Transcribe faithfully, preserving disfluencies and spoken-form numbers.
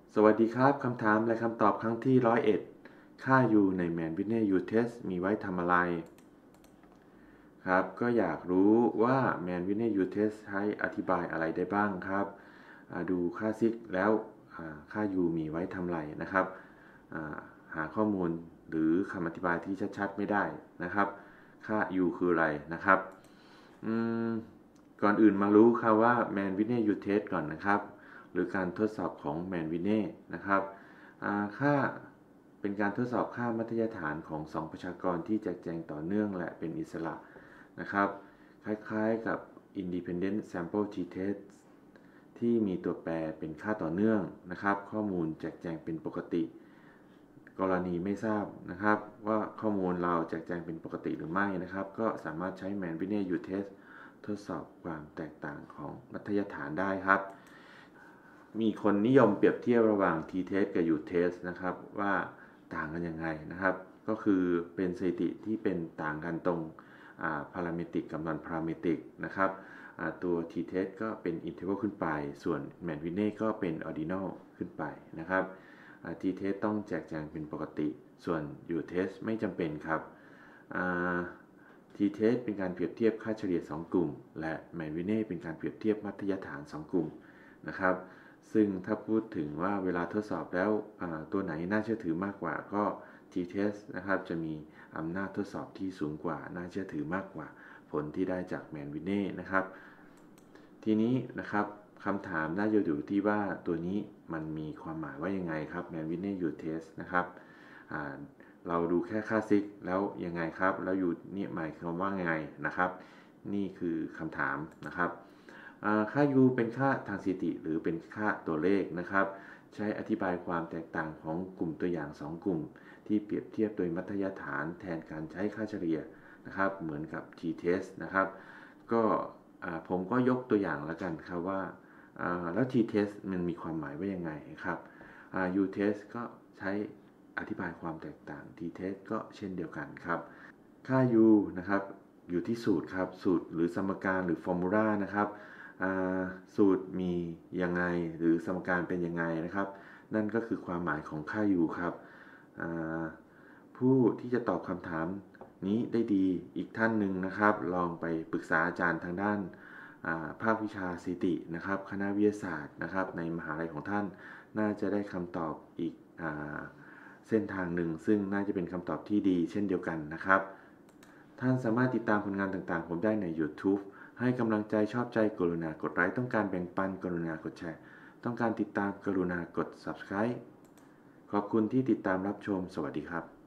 สวัสดีครับคำถามและคำตอบครั้งที่ร้อยเอ็ดค่า u ใน Man Winner U Test มีไว้ทำอะไรครับก็อยากรู้ว่า Man Winner U Test ใช้อธิบายอะไรได้บ้างครับดูค่าซิกแล้วค่า u มีไว้ทำอะไรนะครับหาข้อมูลหรือคำอธิบายที่ชัดๆไม่ได้นะครับค่า u คืออะไรนะครับก่อนอื่นมารู้ครับว่า Man Winner U Test ก่อนนะครับหรือการทดสอบของ Man Winner นะครับค่าเป็นการทดสอบค่ามัธยฐานของสองประชากรที่แจกแจงต่อเนื่องและเป็นอิสระนะครับคล้ายๆกับ Independent Sample T-Test ที่มีตัวแปรเป็นค่าต่อเนื่องนะครับข้อมูลแจกแจงเป็นปกติกรณีไม่ทราบนะครับว่าข้อมูลเราแจกแจงเป็นปกติหรือไม่นะครับก็สามารถใช้ Man Winner U Test ทดสอบความแตกต่างของมัธยฐานได้ครับมีคนนิยมเปรียบเทียบระหว่าง T-Test กับ U-Test นะครับว่าต่างกันยังไงนะครับก็คือเป็นสถิติที่เป็นต่างกันตรงพาราเมตริกกับนอนพาราเมตริกนะครับตัว T-Test ก็เป็น interval ขึ้นไปส่วน Man Winner ก็เป็น ordinal ขึ้นไปนะครับ T-Test ต้องแจกแจงเป็นปกติส่วน U-Test ไม่จำเป็นครับ T-Test เป็นการเปรียบเทียบค่าเฉลี่ยสองกลุ่มและ Man Winner เป็นการเปรียบเทียบมัธยฐานสองกลุ่มนะครับซึ่งถ้าพูดถึงว่าเวลาทดสอบแล้วตัวไหนน่าเชื่อถือมากกว่าก็ T-Test นะครับจะมีอำนาจทดสอบที่สูงกว่าน่าเชื่อถือมากกว่าผลที่ได้จาก Man Winner นะครับทีนี้นะครับคำถามน่าจะอยู่ที่ว่าตัวนี้มันมีความหมายว่ายังไงครับ Man Winner U-Test นะครับเราดูแค่ค่าซิกแล้วยังไงครับแล้วอยู่นี่หมายความว่าไงนะครับนี่คือคำถามนะครับค่า u เป็นค่าทางสถิติหรือเป็นค่าตัวเลขนะครับใช้อธิบายความแตกต่างของกลุ่มตัวอย่างสองกลุ่มที่เปรียบเทียบโดยมัธยฐานแทนการใช้ค่าเฉลี่ยนะครับเหมือนกับ T-Test นะครับก็ผมก็ยกตัวอย่างแล้วกันครับว่าแล้ว T-Test มันมีความหมายว่ายังไงครับ U-Test ก็ใช้อธิบายความแตกต่าง T-Test ก็เช่นเดียวกันครับค่า u นะครับอยู่ที่สูตรครับสูตรหรือสมการหรือฟอร์มูลานะครับสูตรมียังไงหรือสมการเป็นยังไงนะครับนั่นก็คือความหมายของค่า u ครับผู้ที่จะตอบคำถามนี้ได้ดีอีกท่านหนึ่งนะครับลองไปปรึกษาอาจารย์ทางด้านภาควิชาสถิตินะครับคณะวิทยาศาสตร์นะครับในมหาลัยของท่านน่าจะได้คำตอบอีกเส้นทางหนึ่งซึ่งน่าจะเป็นคำตอบที่ดีเช่นเดียวกันนะครับท่านสามารถติดตามผลงานต่างๆผมได้ใน YouTube ให้กำลังใจชอบใจกรุณากดไลค์ต้องการแบ่งปันกรุณากดแชร์ต้องการติดตามกรุณากด Subscribe ขอบคุณที่ติดตามรับชมสวัสดีครับ